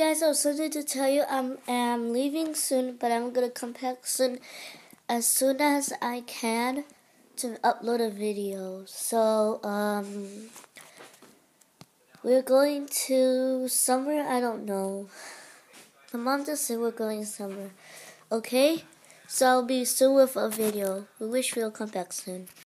guys, I was something to tell you. I'm leaving soon, but I'm gonna come back soon as I can to upload a video. So we're going to somewhere, I don't know. My mom just said we're going somewhere. Okay? So I'll be soon with a video. We wish we'll come back soon.